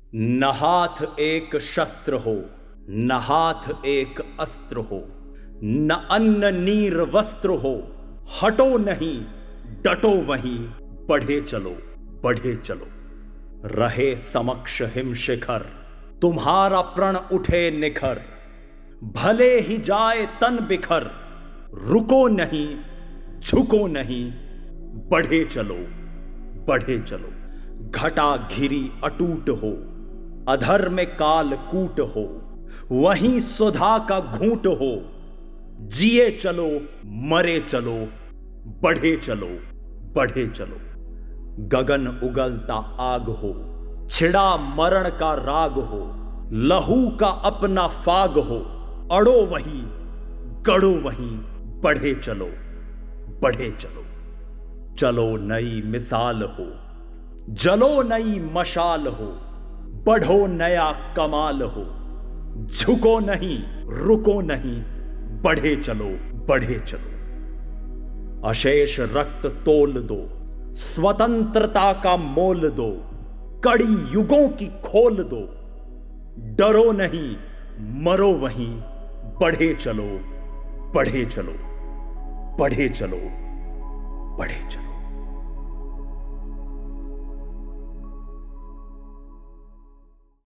न हाथ एक शस्त्र हो, न हाथ एक अस्त्र हो, न अन्न नीर वस्त्र हो, हटो नहीं डटो वहीं, बढ़े चलो बढ़े चलो। रहे समक्ष हिम शिखर, तुम्हारा प्रण उठे निखर, भले ही जाए तन बिखर, रुको नहीं झुको नहीं, बढ़े चलो बढ़े चलो। घटा घिरी अटूट हो, अधर में काल कूट हो, वहीं सुधा का घूंट हो, जिए चलो मरे चलो, बढ़े चलो बढ़े चलो। गगन उगलता आग हो, छिड़ा मरण का राग हो, लहू का अपना फाग हो, अड़ो वहीं गड़ो वहीं, बढ़े चलो बढ़े चलो। चलो नई मिसाल हो, जलो नई मशाल हो, बढ़ो नया कमाल हो, झुको नहीं रुको नहीं, बढ़े चलो बढ़े चलो। अशेष रक्त तोल दो, स्वतंत्रता का मोल दो, कड़ी युगों की खोल दो, डरो नहीं मरो वहीं, बढ़े चलो बढ़े चलो बढ़े चलो बढ़े चलो।